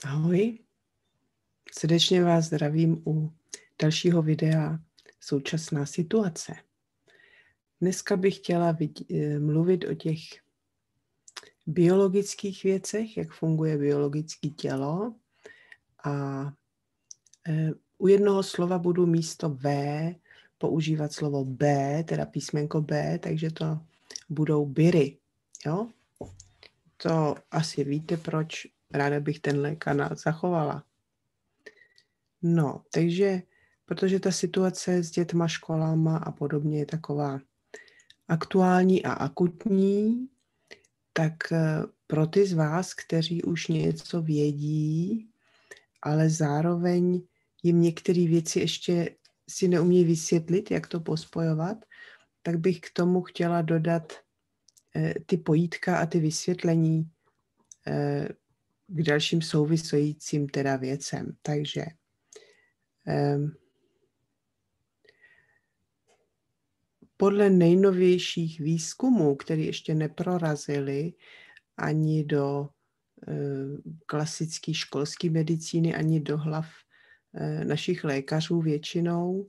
Ahoj, srdečně vás zdravím u dalšího videa Současná situace. Dneska bych chtěla mluvit o těch biologických věcech, jak funguje biologické tělo. A u jednoho slova budu místo V používat slovo B, teda písmenko B, takže to budou biry. Jo? To asi víte, proč ráda bych tenhle kanál zachovala. No, takže, protože ta situace s dětma, školama a podobně je taková aktuální a akutní, tak pro ty z vás, kteří už něco vědí, ale zároveň jim některé věci ještě si neumějí vysvětlit, jak to pospojovat, tak bych k tomu chtěla dodat ty pojítka a ty vysvětlení k dalším souvisejícím teda věcem. Takže podle nejnovějších výzkumů, které ještě neprorazily ani do klasické školské medicíny, ani do hlav našich lékařů většinou,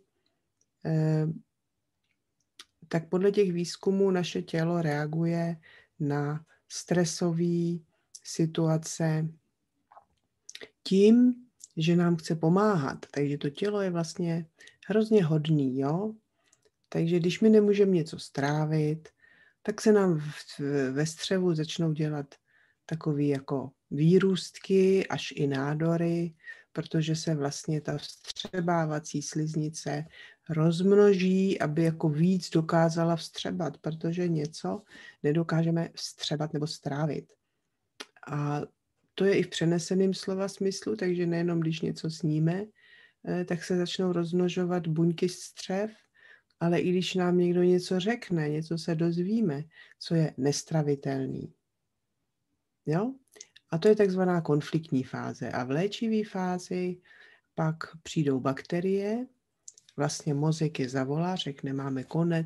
tak podle těch výzkumů naše tělo reaguje na stresové situace tím, že nám chce pomáhat. Takže to tělo je vlastně hrozně hodný, jo? Takže když my nemůžeme něco strávit, tak se nám ve střevu začnou dělat takové jako výrůstky až i nádory, protože se vlastně ta vstřebávací sliznice rozmnoží, aby jako víc dokázala vstřebat, protože něco nedokážeme vstřebat nebo strávit. A to je i v přeneseném slova smyslu, takže nejenom když něco sníme, tak se začnou rozmnožovat buňky střev, ale i když nám někdo něco řekne, něco se dozvíme, co je nestravitelný. Jo? A to je takzvaná konfliktní fáze. A v léčivé fázi pak přijdou bakterie, vlastně mozek je zavolá, řekne, máme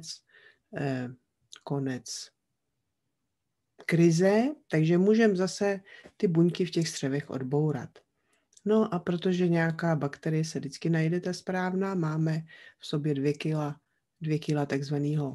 konec krize, takže můžeme zase ty buňky v těch střevech odbourat. No a protože nějaká bakterie se vždycky najde ta správná, máme v sobě 2 kila takzvaného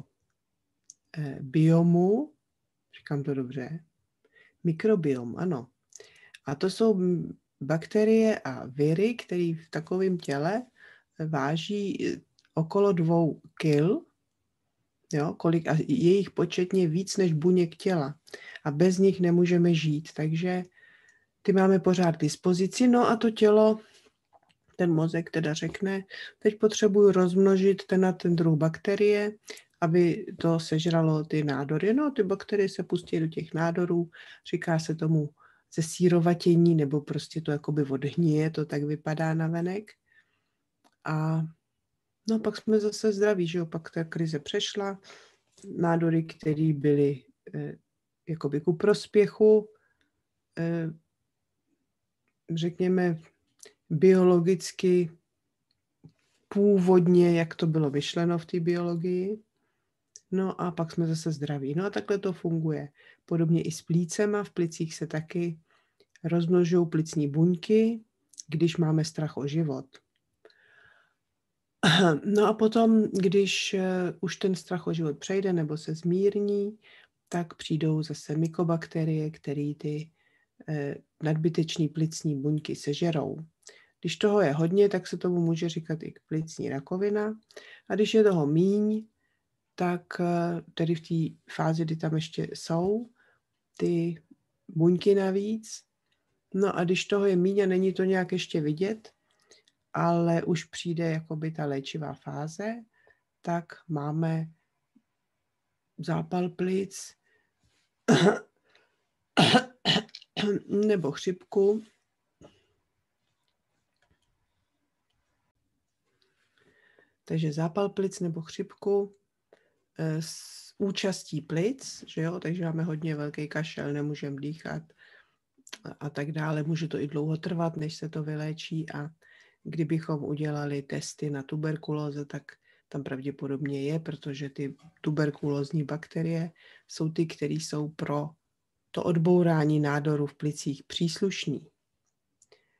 biomu, říkám to dobře, mikrobiom, ano. A to jsou bakterie a viry, které v takovém těle váží okolo 2 kil, jo, a jejich početně víc než buněk těla. A bez nich nemůžeme žít, takže ty máme pořád k dispozici. No a to tělo, ten mozek teda řekne, teď potřebuji rozmnožit ten druh bakterie, aby to sežralo ty nádory. No, ty bakterie se pustí do těch nádorů, říká se tomu zesírovatění, nebo prostě to jakoby odhníje, to tak vypadá navenek. A no pak jsme zase zdraví, že jo, pak ta krize přešla, nádory, které byly jakoby ku prospěchu, řekněme biologicky původně, jak to bylo myšleno v té biologii. No a pak jsme zase zdraví. No a takhle to funguje. Podobně i s plícema. V plicích se taky rozmnožují plicní buňky, když máme strach o život. No a potom, když už ten strach o život přejde nebo se zmírní, tak přijdou zase mykobakterie, které ty nadbytečné plicní buňky sežerou. Když toho je hodně, tak se tomu může říkat i plicní rakovina. A když je toho míň, tak tedy v té fázi, kdy tam ještě jsou ty buňky navíc. No a když toho je míň a není to nějak ještě vidět, ale už přijde jakoby ta léčivá fáze, tak máme zápal plic nebo chřipku. Takže zápal plic nebo chřipku s účastí plic, že jo? Takže máme hodně velký kašel, nemůžeme dýchat a tak dále. Může to i dlouho trvat, než se to vyléčí, a kdybychom udělali testy na tuberkulózu, tak tam pravděpodobně je, protože ty tuberkulózní bakterie jsou ty, které jsou pro to odbourání nádoru v plicích příslušný.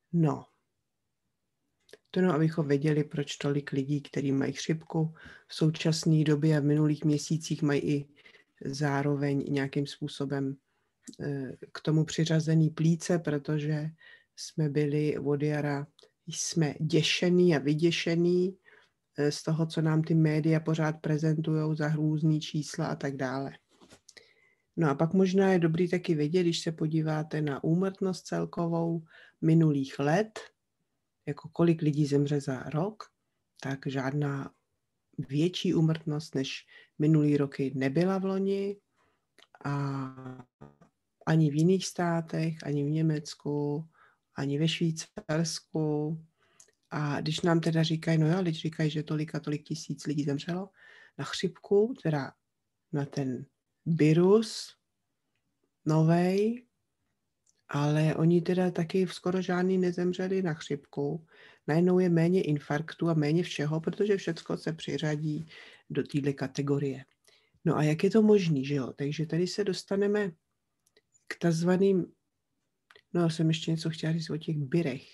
No, to no, abychom věděli, proč tolik lidí, kteří mají chřipku, v současné době a v minulých měsících mají i zároveň nějakým způsobem k tomu přiřazený plíce, protože jsme byli od jara, jsme děšený a vyděšený z toho, co nám ty média pořád prezentují za hrůzný čísla a tak dále. No a pak možná je dobrý taky vědět, když se podíváte na úmrtnost celkovou minulých let, jako kolik lidí zemře za rok, tak žádná větší úmrtnost než minulý roky nebyla v loni a ani v jiných státech, ani v Německu, ani ve Švýcarsku. A když nám teda říkají, no jo, když říkají, že tolik a tolik tisíc lidí zemřelo na chřipku, teda na ten virus novej, ale oni teda taky skoro žádný nezemřeli na chřipku. Najednou je méně infarktů a méně všeho, protože všecko se přiřadí do téhle kategorie. No a jak je to možný, že jo? Takže tady se dostaneme k takzvaným, no já jsem ještě něco chtěla říct o těch birech.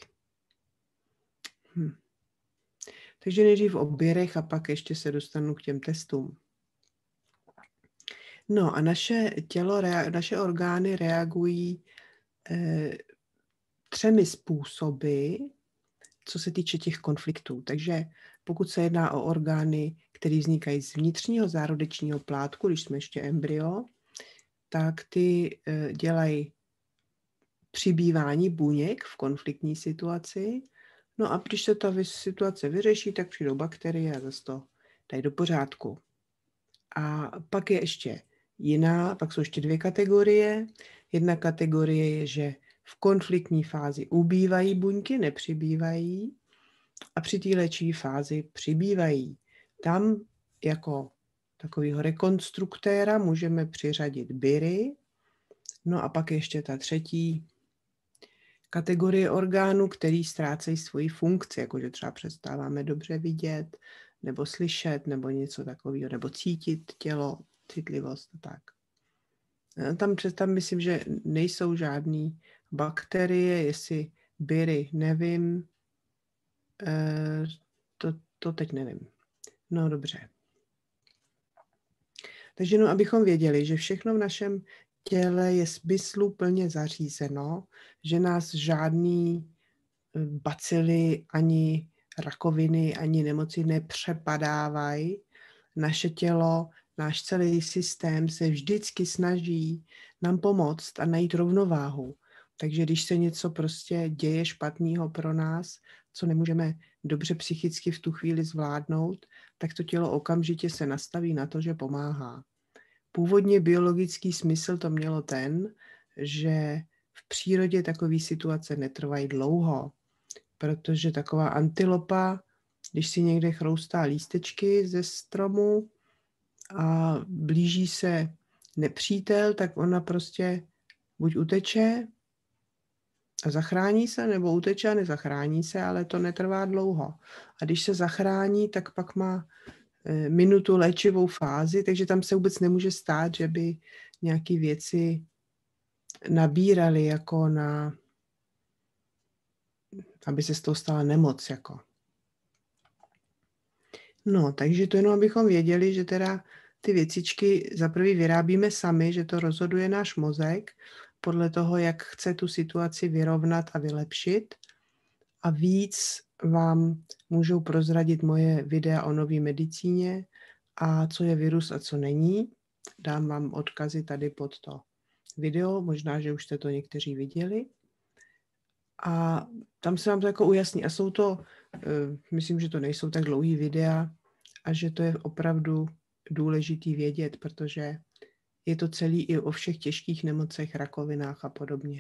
Takže nejdřív o birech a pak ještě se dostanu k těm testům. No a naše tělo, naše orgány reagují 3 způsoby, co se týče těch konfliktů. Takže pokud se jedná o orgány, které vznikají z vnitřního zárodečního plátku, když jsme ještě embryo, tak ty dělají přibývání buněk v konfliktní situaci. No a když se ta situace vyřeší, tak přijdou bakterie a zase to dají do pořádku. A pak je ještě pak jsou ještě 2 kategorie. Jedna kategorie je, že v konfliktní fázi ubývají buňky, nepřibývají, a při té léčivé fázi přibývají. Tam jako takového rekonstruktéra můžeme přiřadit biry. No a pak ještě ta 3. kategorie orgánů, který ztrácejí svoji funkci, jakože třeba přestáváme dobře vidět, nebo slyšet, nebo něco takového, nebo cítit tělo, citlivost a tak. Tam myslím, že nejsou žádný bakterie, jestli biry, nevím, to teď nevím. No dobře. Takže no, abychom věděli, že všechno v našem těle je smysluplně zařízeno, že nás žádný bacily, ani rakoviny, ani nemoci nepřepadávají. Naše tělo, náš celý systém se vždycky snaží nám pomoct a najít rovnováhu. Takže když se něco prostě děje špatného pro nás, co nemůžeme dobře psychicky v tu chvíli zvládnout, tak to tělo okamžitě se nastaví na to, že pomáhá. Původně biologický smysl to mělo ten, že v přírodě takové situace netrvají dlouho, protože taková antilopa, když si někde chroustá lístečky ze stromu a blíží se nepřítel, tak ona prostě buď uteče a zachrání se, nebo uteče a nezachrání se, ale to netrvá dlouho. A když se zachrání, tak pak má minutu léčivou fázi, takže tam se vůbec nemůže stát, že by nějaké věci nabíraly jako aby se z toho stala nemoc. Jako. No, takže to jenom abychom věděli, že teda ty věcičky za prvý vyrábíme sami, že to rozhoduje náš mozek podle toho, jak chce tu situaci vyrovnat a vylepšit. A víc vám můžou prozradit moje videa o nové medicíně a co je virus a co není. Dám vám odkazy tady pod to video, možná, že už jste to někteří viděli. A tam se vám to jako ujasní. A jsou to, myslím, že to nejsou tak dlouhý videa a že to je opravdu důležitý vědět, protože je to celý i o všech těžkých nemocech, rakovinách a podobně.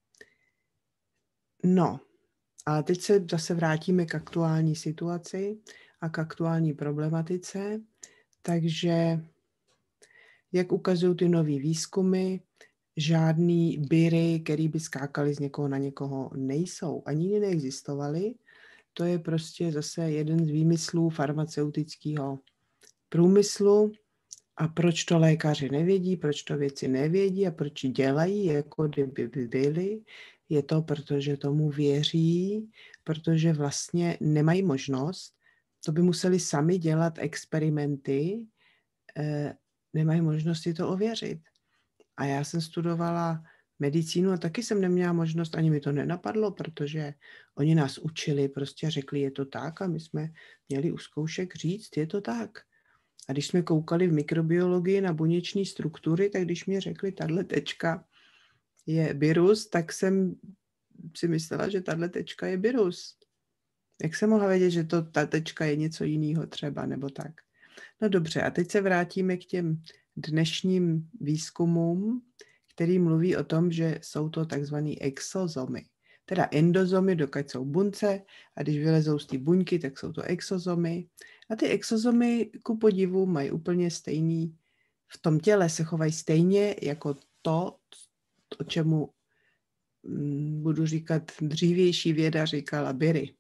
No, a teď se zase vrátíme k aktuální situaci a k aktuální problematice. Takže, jak ukazují ty nový výzkumy, žádný biry, který by skákaly z někoho na někoho, nejsou. Ani neexistovaly. To je prostě zase jeden z výmyslů farmaceutického průmyslu. A proč to lékaři nevědí, proč to vědci nevědí a proč dělají, jako kdyby byli, je to, protože tomu věří, protože vlastně nemají možnost, to by museli sami dělat experimenty, nemají možnosti to ověřit. A já jsem studovala medicínu a taky jsem neměla možnost, ani mi to nenapadlo, protože oni nás učili, prostě řekli, je to tak a my jsme měli u zkoušek říct, je to tak. A když jsme koukali v mikrobiologii na buněční struktury, tak když mě řekli, tahle tečka je virus, tak jsem si myslela, že tahle tečka je virus. Jak jsem mohla vědět, že ta tečka je něco jiného třeba, nebo tak? No dobře, a teď se vrátíme k těm dnešním výzkumům, který mluví o tom, že jsou to takzvané exozomy. Teda endozomy, dokud jsou bunce, a když vylezou z té buňky, tak jsou to exozomy. A ty exozomy, ku podivu, mají úplně stejný, v tom těle se chovají stejně jako to, o čemu budu říkat, dřívější věda říkala Biry.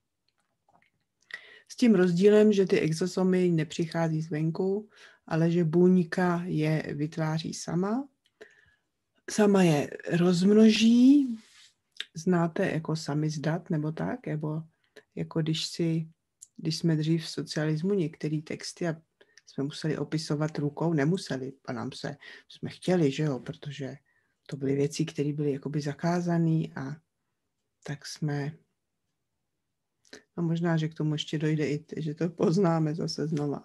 S tím rozdílem, že ty exozomy nepřichází zvenku, ale že buňka je vytváří sama. Sama je rozmnoží, znáte jako samizdat nebo tak, nebo jako když jsme dřív v socialismu některé texty a jsme museli opisovat rukou, nemuseli, a jsme chtěli, že jo, protože to byly věci, které byly jakoby zakázané a tak jsme, no možná, že k tomu ještě dojde i, že to poznáme zase znova.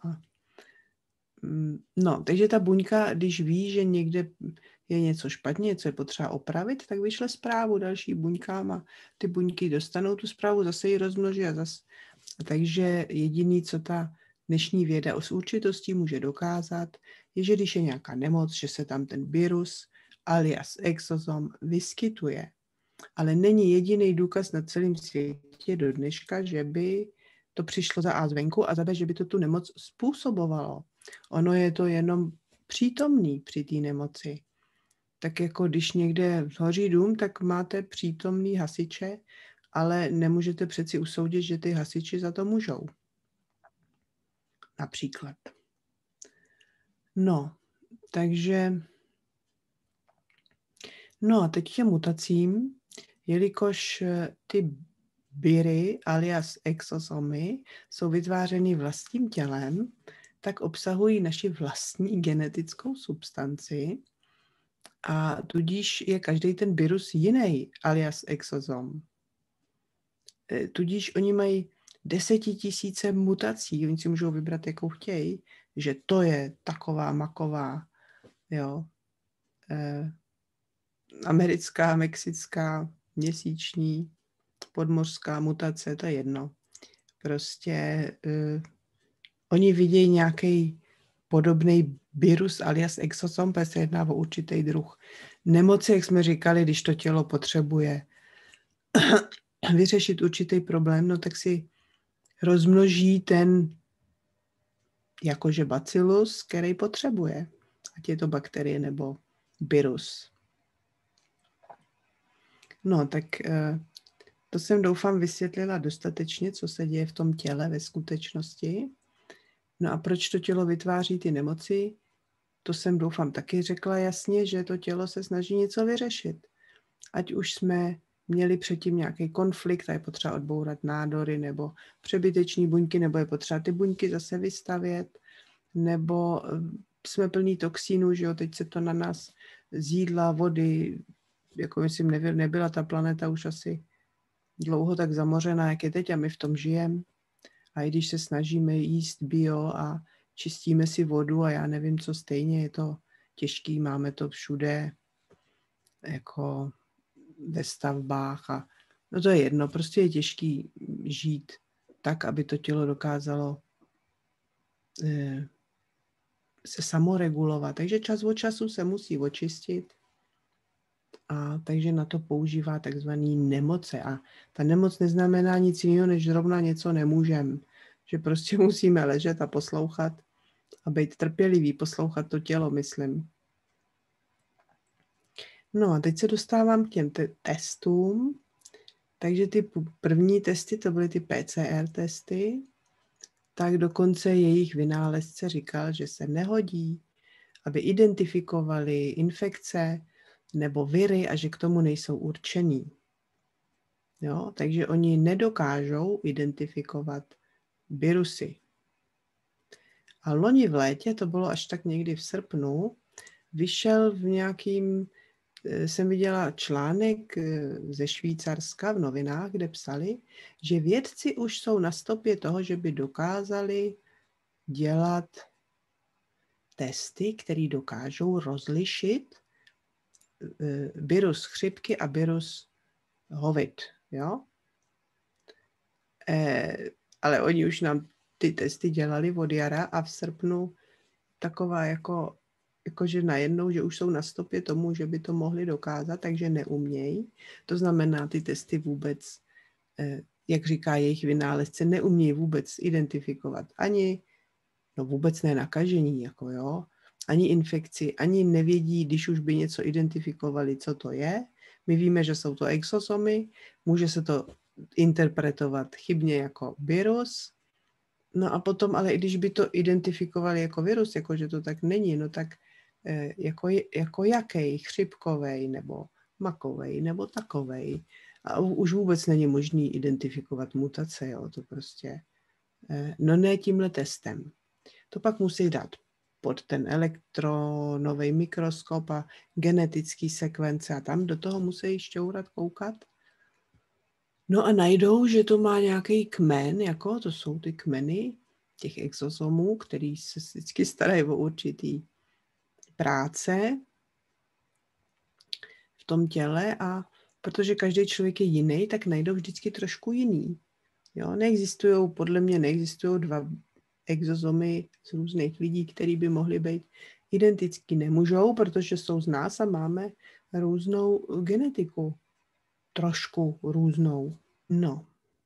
No, takže ta buňka, když ví, že někde je něco špatně, něco je potřeba opravit, tak vyšle zprávu další buňkám a ty buňky dostanou tu zprávu, zase ji rozmnoží a zase. Takže jediný, co ta dnešní věda s určitostí může dokázat, je, že když je nějaká nemoc, že se tam ten virus alias exozom vyskytuje. Ale není jediný důkaz na celém světě do dneška, že by to přišlo za A zvenku a za B, že by to tu nemoc způsobovalo. Ono je to jenom přítomný při té nemoci. Tak jako když někde hoří dům, tak máte přítomný hasiče, ale nemůžete přeci usoudit, že ty hasiči za to můžou. Například. No, takže no a teď těm mutacím, jelikož ty biry alias exozomy jsou vytvářeny vlastním tělem, tak obsahují naši vlastní genetickou substanci a tudíž je každý ten virus jiný alias exozom. Tudíž oni mají 10 000 mutací, oni si můžou vybrat, jakou chtějí, že to je taková maková, jo, americká, mexická, měsíční, podmořská mutace, to je jedno. Prostě oni vidějí nějaký podobný virus alias exozom, protože se jedná o určitý druh nemoci, jak jsme říkali, když to tělo potřebuje vyřešit určitý problém, no tak si rozmnoží ten jakože bacillus, který potřebuje. Ať je to bakterie nebo virus. No, tak to jsem doufám vysvětlila dostatečně, co se děje v tom těle ve skutečnosti. No a proč to tělo vytváří ty nemoci? To jsem doufám taky řekla jasně, že to tělo se snaží něco vyřešit. Ať už jsme měli předtím nějaký konflikt a je potřeba odbourat nádory nebo přebyteční buňky, nebo je potřeba ty buňky zase vystavět, nebo jsme plní toxínů, že jo, teď se to na nás z jídla, vody, jako myslím, nebyla ta planeta už asi dlouho tak zamořená, jak je teď a my v tom žijeme. A i když se snažíme jíst bio a čistíme si vodu a já nevím, co stejně, je to těžký, máme to všude, jako ve stavbách a no to je jedno, prostě je těžký žít tak, aby to tělo dokázalo se samoregulovat. Takže čas od času se musí očistit a takže na to používá takzvaný nemoce. A ta nemoc neznamená nic jiného, než zrovna něco nemůžeme. Že prostě musíme ležet a poslouchat a být trpělivý, poslouchat to tělo, myslím. No a teď se dostávám k těm testům. Takže ty první testy, to byly ty PCR testy, tak dokonce jejich vynálezce říkal, že se nehodí, aby identifikovali infekce, nebo viry a že k tomu nejsou určený. Jo? Takže oni nedokážou identifikovat virusy. A loni v létě, to bylo až tak někdy v srpnu, vyšel v nějakým, jsem viděla článek ze Švýcarska v novinách, kde psali, že vědci už jsou na stopě toho, že by dokázali dělat testy, které dokážou rozlišit virus chřipky a virus COVID. Jo? Ale oni už nám ty testy dělali od jara a v srpnu taková jakože najednou, že už jsou na stopě tomu, že by to mohli dokázat, takže neumějí. To znamená, ty testy vůbec, jak říká jejich vynálezce, neumějí vůbec identifikovat ani, no vůbec ne nakažení, jako jo, ani infekci, ani nevědí, když už by něco identifikovali, co to je. My víme, že jsou to exosomy, může se to interpretovat chybně jako virus, no a potom, ale i když by to identifikovali jako virus, jako že to tak není, no tak jako jaký, chřipkovej, nebo makovej, nebo takovej. A už vůbec není možný identifikovat mutace, jo, to prostě, no ne tímhle testem. To pak musí dát pod ten elektronový mikroskop a genetický sekvence a tam do toho musí šťourat, koukat. No a najdou, že to má nějaký kmen, jako to jsou ty kmeny těch exosomů, který se vždycky starají o určitý práce v tom těle a protože každý člověk je jiný, tak najdou vždycky trošku jiný. Jo? Podle mě neexistují dva exosomy z různých lidí, který by mohly být identický. Nemůžou, protože jsou z nás a máme různou genetiku. Trošku různou. No.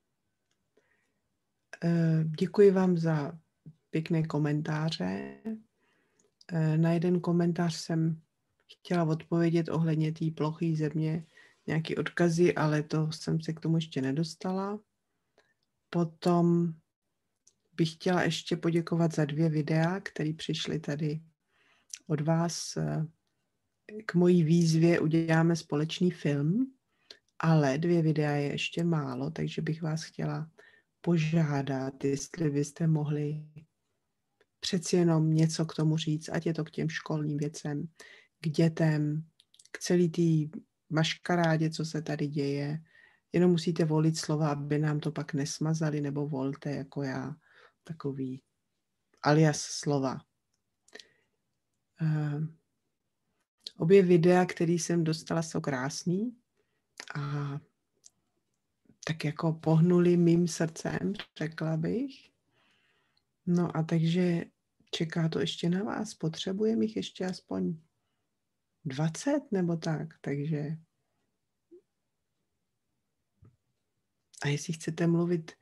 Děkuji vám za pěkné komentáře. Na jeden komentář jsem chtěla odpovědět ohledně té ploché země, nějaké odkazy, ale to jsem se k tomu ještě nedostala. Potom bych chtěla ještě poděkovat za 2 videa, které přišly tady od vás. K mojí výzvě uděláme společný film, ale 2 videa je ještě málo, takže bych vás chtěla požádat, jestli byste mohli přeci jenom něco k tomu říct, ať je to k těm školním věcem, k dětem, k celý té maškarádě, co se tady děje. Jenom musíte volit slova, aby nám to pak nesmazali, nebo volte jako já, takový alias slova. Obě videa, které jsem dostala, jsou krásný a tak jako pohnuli mým srdcem, řekla bych. No a takže čeká to ještě na vás. Potřebujeme jich ještě aspoň 20 nebo tak, takže a jestli chcete mluvit,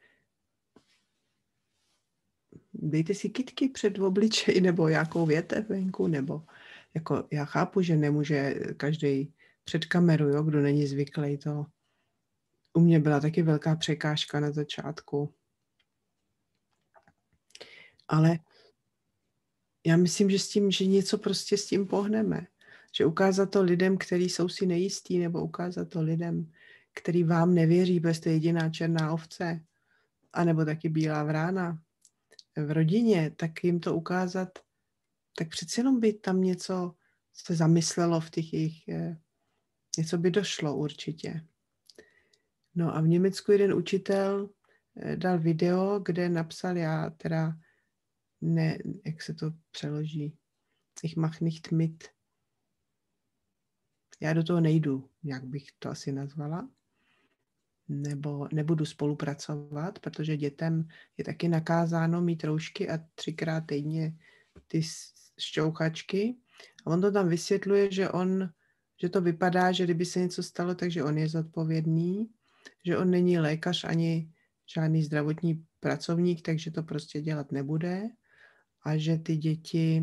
dejte si kytky před obličej nebo jakou větev venku, nebo jako já chápu, že nemůže každý před kamerou, jo, kdo není zvyklý to. U mě byla taky velká překážka na začátku. Ale já myslím, že něco prostě s tím pohneme. Že ukázat to lidem, kteří jsou si nejistí, nebo ukázat to lidem, kteří vám nevěří, protože jste jediná černá ovce, anebo taky bílá vrána v rodině, tak jim to ukázat, tak přeci jenom by tam něco se zamyslelo v těch jejich, něco by došlo určitě. No a v Německu jeden učitel dal video, kde napsal, já teda ne, jak se to přeloží, ich mach nicht mit. Já do toho nejdu, jak bych to asi nazvala, nebo nebudu spolupracovat, protože dětem je taky nakázáno mít roušky a 3krát týdně ty šťouchačky. A on to tam vysvětluje, že to vypadá, že kdyby se něco stalo, takže on je zodpovědný, že on není lékař ani žádný zdravotní pracovník, takže to prostě dělat nebude. A že ty děti,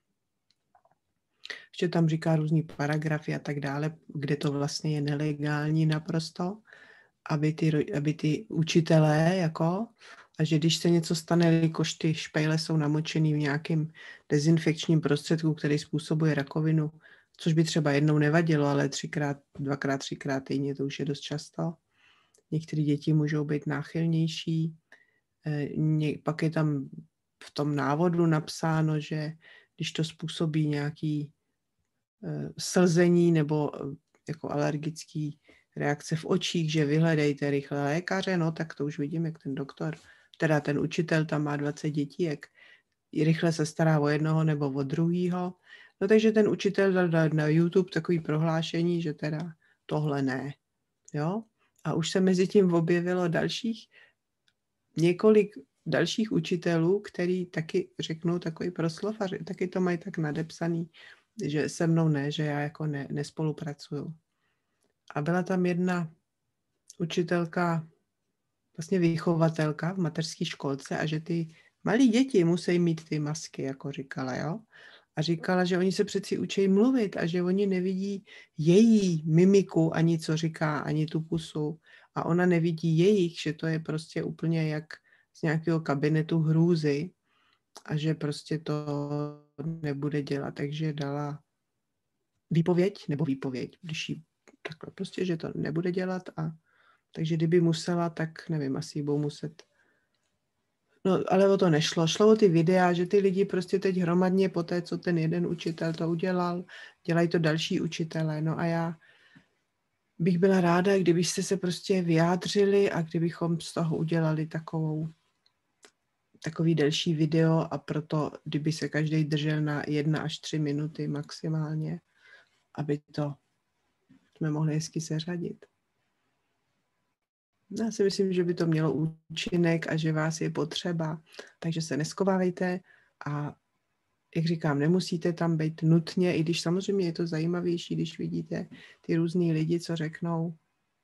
ještě tam říká různý paragrafy a tak dále, kde to vlastně je nelegální naprosto, aby ty učitelé, jako, a že když se něco stane, jelikož ty špejle jsou namočený v nějakém dezinfekčním prostředku, který způsobuje rakovinu, Což by třeba jednou nevadilo, ale dvakrát, třikrát týdně to už je dost často. Některé děti můžou být náchylnější. Pak je tam v tom návodu napsáno, že když to způsobí nějaký slzení nebo jako alergický reakce v očích, že vyhledejte rychle lékaře, no tak to už vidím, jak ten doktor, teda ten učitel tam má 20 dětí, jak rychle se stará o jednoho nebo o druhýho. No takže ten učitel dal na YouTube takový prohlášení, že teda tohle ne. Jo? A už se mezi tím objevilo několik dalších učitelů, který taky řeknou takový proslov a taky to mají tak nadepsaný, že se mnou ne, že já jako nespolupracuju. A byla tam jedna učitelka, vlastně vychovatelka v mateřské školce a že ty malí děti musí mít ty masky, jako říkala, jo. A říkala, že oni se přeci učí mluvit a že oni nevidí její mimiku, ani co říká, ani tu pusu. A ona nevidí jejich, že to je prostě úplně jak z nějakého kabinetu hrůzy a že prostě to nebude dělat. Takže dala výpověď, když jí takhle prostě, že to nebude dělat a takže kdyby musela, tak nevím, asi budou muset. No, ale o to nešlo. Šlo o ty videa, že ty lidi prostě teď hromadně po té, co ten jeden učitel to udělal, dělají to další učitelé. No a já bych byla ráda, kdybyste se prostě vyjádřili a kdybychom z toho udělali takový delší video a proto, kdyby se každý držel na 1 až 3 minuty maximálně, aby to jsme mohli hezky seřadit. Já si myslím, že by to mělo účinek a že vás je potřeba, takže se neskovávejte a jak říkám, nemusíte tam být nutně, i když samozřejmě je to zajímavější, když vidíte ty různý lidi, co řeknou,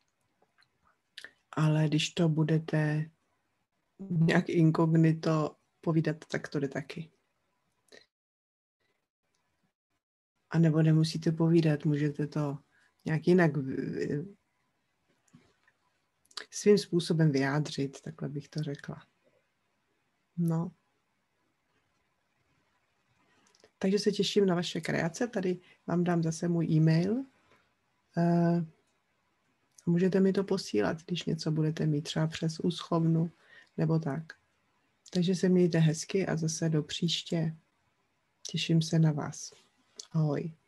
ale když to budete nějak inkognito povídat, tak to jde taky. A nebo nemusíte povídat, můžete to nějak jinak svým způsobem vyjádřit, takhle bych to řekla. No. Takže se těším na vaše kreace. Tady vám dám zase můj e-mail. Můžete mi to posílat, když něco budete mít třeba přes úschovnu nebo tak. Takže se mějte hezky a zase do příště. Těším se na vás. Ahoj.